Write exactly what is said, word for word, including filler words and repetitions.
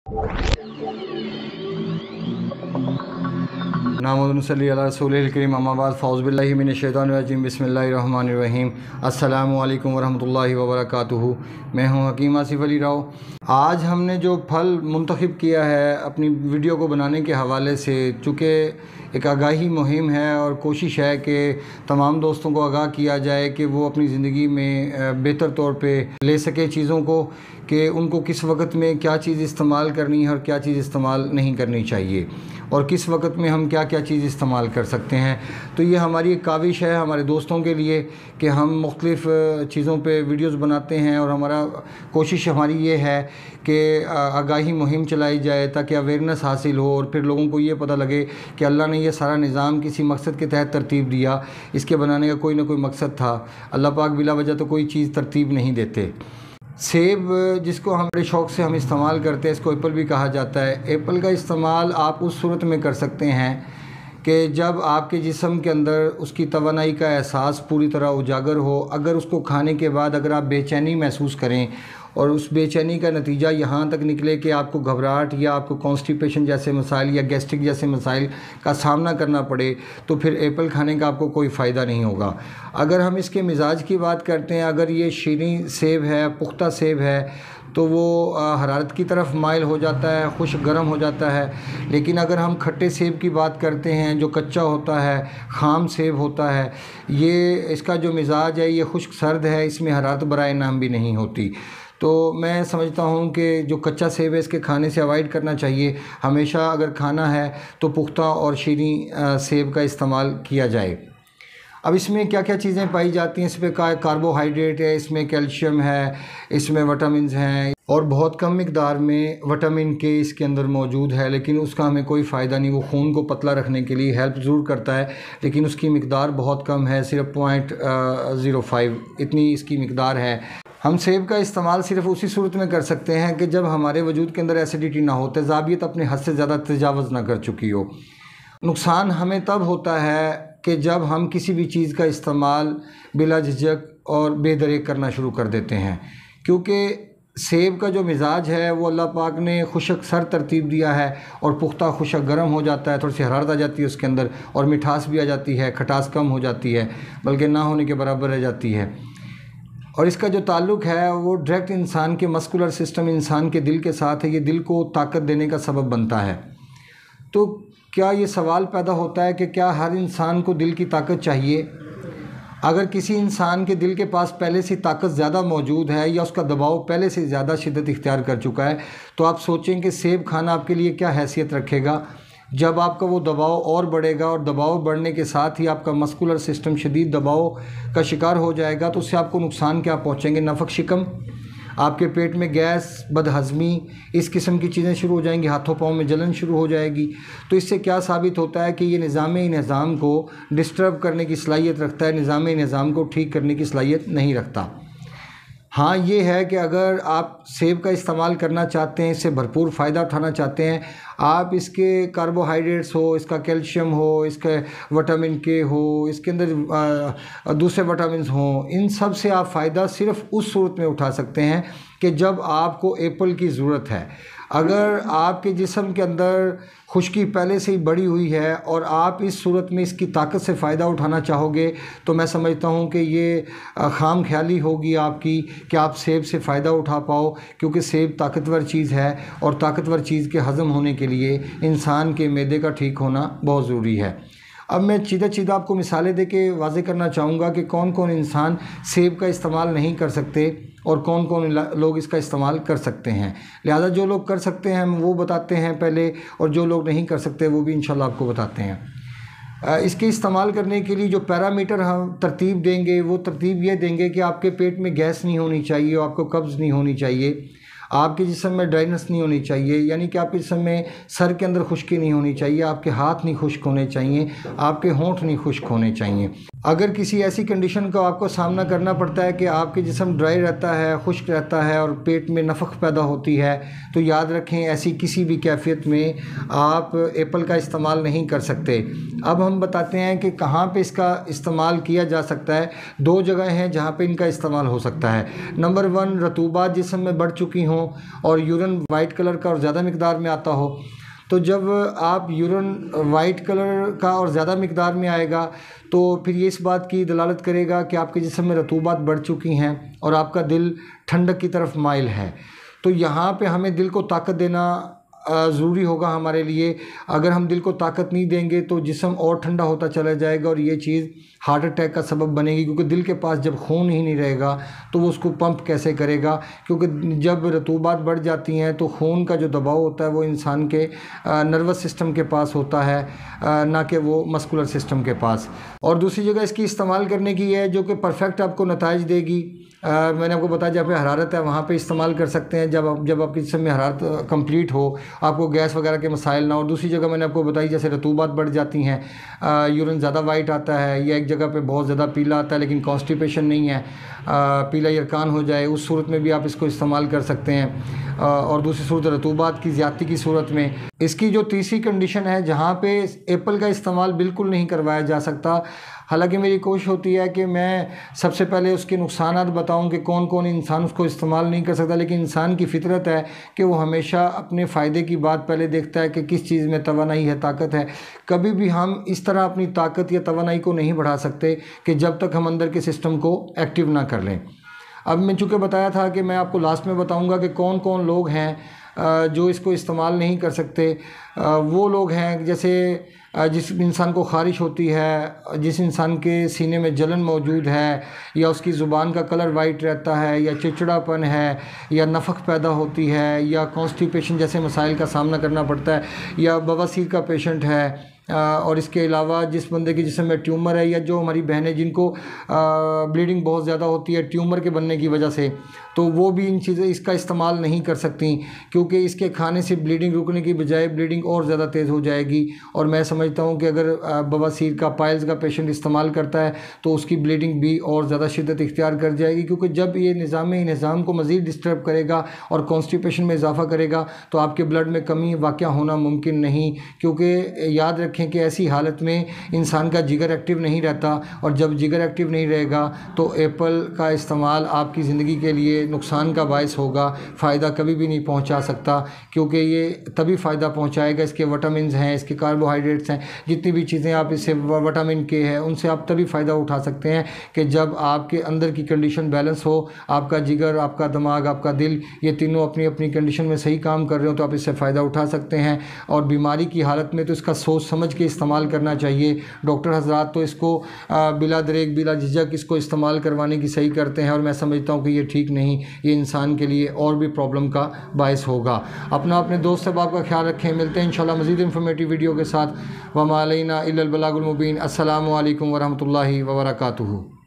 नामुसल्ली अला रसूलिल करीम अम्मा बाद फ़ौज़ु बिल्लाहि मिनश शैतानिर रजीम बिस्मिल्लाहिर्रहमानिर रहीम। अस्सलामु अलैकुम वरहमतुल्लाहि वबरकातुहू। मैं हूँ हकीम आसिफ़ अली राव। आज हमने जो फल मुंतखब किया है अपनी वीडियो को बनाने के हवाले से, चूँकि एक आगाही मुहिम है और कोशिश है कि तमाम दोस्तों को आगाह किया जाए कि वो अपनी ज़िंदगी में बेहतर तौर पे ले सके चीज़ों को, कि उनको किस वक्त में क्या चीज़ इस्तेमाल करनी है और क्या चीज़ इस्तेमाल नहीं करनी चाहिए, और किस वक्त में हम क्या क्या चीज़ इस्तेमाल कर सकते हैं। तो ये हमारी एक काविश है हमारे दोस्तों के लिए कि हम मुख्तलिफ़ चीज़ों पे वीडियोस बनाते हैं, और हमारा कोशिश हमारी ये है कि आगाही मुहिम चलाई जाए ताकि अवेयरनेस हासिल हो और फिर लोगों को ये पता लगे कि अल्लाह ने ये सारा निज़ाम किसी मकसद के तहत तरतीब दिया, इसके बनाने का कोई ना कोई मकसद था। अल्लाह पाक बिला वजह तो कोई चीज़ तरतीब नहीं देते। सेब, जिसको हम बड़े शौक़ से हम इस्तेमाल करते हैं, इसको एप्पल भी कहा जाता है। एप्पल का इस्तेमाल आप उस सूरत में कर सकते हैं कि जब आपके जिस्म के अंदर उसकी तवानाई का एहसास पूरी तरह उजागर हो। अगर उसको खाने के बाद अगर आप बेचैनी महसूस करें और उस बेचैनी का नतीजा यहाँ तक निकले कि आपको घबराहट या आपको कॉन्स्टिपेशन जैसे मसाइल या गैस्ट्रिक जैसे मसाइल का सामना करना पड़े, तो फिर एप्पल खाने का आपको कोई फ़ायदा नहीं होगा। अगर हम इसके मिजाज की बात करते हैं, अगर ये शीनी सेब है, पुख्ता सेब है, तो वो हरारत की तरफ माइल हो जाता है, खुश गर्म हो जाता है। लेकिन अगर हम खट्टे सेब की बात करते हैं जो कच्चा होता है, खाम सेब होता है, ये इसका जो मिजाज है ये खुश्क सर्द है, इसमें हरारत बराए नाम भी नहीं होती। तो मैं समझता हूँ कि जो कच्चा सेब है इसके खाने से अवॉइड करना चाहिए। हमेशा अगर खाना है तो पुख्ता और शीनी सेब का इस्तेमाल किया जाए। अब इसमें क्या क्या चीज़ें पाई जाती हैं, इसमें कार्बोहाइड्रेट है, इसमें कैल्शियम है, इसमें विटामिन्स हैं, और बहुत कम मिकदार में विटामिन के इसके अंदर मौजूद है, लेकिन उसका हमें कोई फ़ायदा नहीं। वो खून को पतला रखने के लिए हेल्प ज़रूर करता है, लेकिन उसकी मिकदार बहुत कम है, सिर्फ पॉइंट ज़ीरो फाइव इतनी इसकी मिकदार है। हम सेब का इस्तेमाल सिर्फ उसी सूरत में कर सकते हैं कि जब हमारे वजूद के अंदर एसिडिटी ना हो, तेज़ाबियत अपने हद से ज़्यादा तजावज़ ना कर चुकी हो। नुकसान हमें तब होता है कि जब हम किसी भी चीज़ का इस्तेमाल बिला झिझक और बेदरेक करना शुरू कर देते हैं, क्योंकि सेब का जो मिजाज है वो अल्लाह पाक ने खुशक सर तरतीब दिया है, और पुख्ता खुशक गर्म हो जाता है, थोड़ी सी हरारत आ जाती है उसके अंदर, और मिठास भी आ जाती है, खटास कम हो जाती है, बल्कि ना होने के बराबर रह जाती है। और इसका जो ताल्लुक़ है वो डायरेक्ट इंसान के मस्कुलर सिस्टम, इंसान के दिल के साथ है। ये दिल को ताकत देने का सबब बनता है। तो क्या ये सवाल पैदा होता है कि क्या हर इंसान को दिल की ताकत चाहिए? अगर किसी इंसान के दिल के पास पहले से ताकत ज़्यादा मौजूद है या उसका दबाव पहले से ज़्यादा शिद्दत इख्तियार कर चुका है, तो आप सोचें कि सेब खाना आपके लिए क्या हैसियत रखेगा। जब आपका वो दबाव और बढ़ेगा, और दबाव बढ़ने के साथ ही आपका मस्कुलर सिस्टम शदीद दबाव का शिकार हो जाएगा, तो उससे आपको नुकसान क्या पहुँचेंगे? नफक शिकम, आपके पेट में गैस, बदहज़मी, इस किस्म की चीज़ें शुरू हो जाएंगी, हाथों पाँव में जलन शुरू हो जाएगी। तो इससे क्या साबित होता है कि ये निज़ाम-ए-निज़ाम को डिस्टर्ब करने की सलाहियत रखता है, निज़ाम-ए-निज़ाम को ठीक करने की सलाहियत नहीं रखता। हाँ, ये है कि अगर आप सेब का इस्तेमाल करना चाहते हैं, इससे भरपूर फ़ायदा उठाना चाहते हैं, आप इसके कार्बोहाइड्रेट्स हो, इसका कैल्शियम हो, इसका विटामिन के हो, इसके अंदर दूसरे विटामिन हों, इन सब से आप फ़ायदा सिर्फ़ उस सूरत में उठा सकते हैं कि जब आपको एप्पल की ज़रूरत है। अगर आपके जिस्म के अंदर खुश्की पहले से ही बढ़ी हुई है और आप इस सूरत में इसकी ताकत से फ़ायदा उठाना चाहोगे, तो मैं समझता हूँ कि ये खाम ख्याली होगी आपकी कि आप सेब से फ़ायदा उठा पाओ, क्योंकि सेब ताकतवर चीज़ है, और ताकतवर चीज़ के हज़म होने के लिए इंसान के मैदे का ठीक होना बहुत ज़रूरी है। अब मैं सीधा सीधा आपको मिसालें दे के वाज़े करना चाहूँगा कि कौन कौन इंसान सेब का इस्तेमाल नहीं कर सकते और कौन कौन लोग इसका इस्तेमाल कर सकते हैं। लिहाजा जो लोग कर सकते हैं हम वो बताते हैं पहले, और जो लोग नहीं कर सकते वो भी इंशाल्लाह आपको बताते हैं। इसके इस्तेमाल करने के लिए जो पैरामीटर हम तरतीब देंगे, वो तरतीब ये देंगे कि आपके पेट में गैस नहीं होनी चाहिए, आपको कब्ज़ नहीं होनी चाहिए, आपके जिस्म में ड्राइनेस नहीं होनी चाहिए, यानी कि आपके जिस्म में सर के अंदर खुश्की नहीं होनी चाहिए, आपके हाथ नहीं खुश्क होने चाहिए, आपके होंठ नहीं खुश्क होने चाहिए। अगर किसी ऐसी कंडीशन का आपको सामना करना पड़ता है कि आपके जिस्म ड्राई रहता है, खुश्क रहता है और पेट में नफ़ख पैदा होती है, तो याद रखें ऐसी किसी भी कैफियत में आप एप्पल का इस्तेमाल नहीं कर सकते। अब हम बताते हैं कि कहाँ पे इसका इस्तेमाल किया जा सकता है। दो जगह हैं जहाँ पे इनका इस्तेमाल हो सकता है। नंबर वन, रतूबात जिस्म में बढ़ चुकी हों और यूरिन वाइट कलर का और ज़्यादा मिकदार में आता हो, तो जब आप यूरिन वाइट कलर का और ज़्यादा मिकदार में आएगा तो फिर ये इस बात की दलालत करेगा कि आपके जिस्म में रतूबात बढ़ चुकी हैं और आपका दिल ठंडक की तरफ माइल है। तो यहाँ पे हमें दिल को ताकत देना ज़रूरी होगा हमारे लिए। अगर हम दिल को ताकत नहीं देंगे तो जिस्म और ठंडा होता चला जाएगा और ये चीज़ हार्ट अटैक का सबब बनेगी, क्योंकि दिल के पास जब खून ही नहीं रहेगा तो वो उसको पंप कैसे करेगा। क्योंकि जब रतूबात बढ़ जाती हैं तो खून का जो दबाव होता है वो इंसान के नर्वस सिस्टम के पास होता है, ना कि वो मस्कुलर सिस्टम के पास। और दूसरी जगह इसकी इस्तेमाल करने की है जो कि परफेक्ट आपको नताइज देगी। आ, मैंने आपको बताया जहाँ पे हरारत है वहाँ पे इस्तेमाल कर सकते हैं, जब आप जब आपके जिस्म में हरारत कंप्लीट हो, आपको गैस वगैरह के मसाइल ना हो। दूसरी जगह मैंने आपको बताई जैसे रतूबात बढ़ जाती हैं, यूरिन ज़्यादा वाइट आता है या एक जगह पे बहुत ज़्यादा पीला आता है लेकिन कॉन्स्टिपेशन नहीं है, आ, पीला यरकान हो जाए, उस सूरत में भी आप इसको इस्तेमाल कर सकते हैं। आ, और दूसरी सूरत रतूबात की ज़्यादती की सूरत में। इसकी जो तीसरी कंडीशन है जहाँ पे एप्पल का इस्तेमाल बिल्कुल नहीं करवाया जा सकता। हालांकि मेरी कोशिश होती है कि मैं सबसे पहले उसके नुकसानात बताऊं कि कौन कौन इंसान उसको इस्तेमाल नहीं कर सकता, लेकिन इंसान की फितरत है कि वो हमेशा अपने फ़ायदे की बात पहले देखता है कि किस चीज़ में तवानाई है, ताकत है। कभी भी हम इस तरह अपनी ताकत या तवानाई को नहीं बढ़ा सकते कि जब तक हम अंदर के सिस्टम को एक्टिव ना कर लें। अब मैं चूँकि बताया था कि मैं आपको लास्ट में बताऊँगा कि कौन कौन लोग हैं जो इसको इस्तेमाल नहीं कर सकते। वो लोग हैं जैसे जिस इंसान को ख़ारिश होती है, जिस इंसान के सीने में जलन मौजूद है, या उसकी ज़ुबान का कलर वाइट रहता है, या चिड़चिड़ापन है, या नफ़ख पैदा होती है, या कॉन्स्टिपेशन जैसे मसाइल का सामना करना पड़ता है, या बवासीर का पेशेंट है, और इसके अलावा जिस बंदे की जिस्म में ट्यूमर है, या जो हमारी बहनें जिनको ब्लीडिंग बहुत ज़्यादा होती है ट्यूमर के बनने की वजह से, तो वो भी इन चीज़ें इसका इस्तेमाल नहीं कर सकती, क्योंकि इसके खाने से ब्लीडिंग रुकने की बजाय ब्लीडिंग और ज़्यादा तेज़ हो जाएगी। और मैं समझता हूँ कि अगर बवासीर का, पाइल्स का पेशेंट इस्तेमाल करता है तो उसकी ब्लीडिंग भी और ज़्यादा शिद्दत इख्तियार कर जाएगी, क्योंकि जब ये निज़ाम निज़ाम को मज़ीद डिस्टर्ब करेगा और कॉन्स्टिपेशन में इजाफा करेगा तो आपके ब्लड में कमी वाक़या होना मुमकिन नहीं। क्योंकि याद रखें कि ऐसी हालत में इंसान का जिगर एक्टिव नहीं रहता, और जब जिगर एक्टिव नहीं रहेगा तो एप्पल का इस्तेमाल आपकी ज़िंदगी के लिए नुकसान का बायस होगा, फ़ायदा कभी भी नहीं पहुंचा सकता। क्योंकि ये तभी फ़ायदा पहुंचाएगा, इसके विटामिन्स हैं, इसके कार्बोहाइड्रेट्स हैं, जितनी भी चीज़ें आप इससे विटामिन के हैं उनसे आप तभी फ़ायदा उठा सकते हैं कि जब आपके अंदर की कंडीशन बैलेंस हो, आपका जिगर, आपका दिमाग, आपका दिल, ये तीनों अपनी अपनी कंडीशन में सही काम कर रहे हो, तो आप इससे फ़ायदा उठा सकते हैं। और बीमारी की हालत में तो इसका सोच समझ के इस्तेमाल करना चाहिए। डॉक्टर हजरात तो इसको बिला दरेक बिला झिझक इसको इस्तेमाल करवाने की सही करते हैं, और मैं समझता हूँ कि ये ठीक नहीं, ये इंसान के लिए और भी प्रॉब्लम का बायस होगा। अपना अपने दोस्त अहबाब का ख्याल रखें। मिलते हैं इंशाल्लाह मज़ीद इंफॉर्मेटिव वीडियो के साथ। वमा अलैना इल्लल बलागुल मुबीन। अस्सलामु अलैकुम वरहमतुल्लाहि वबरकातुहू।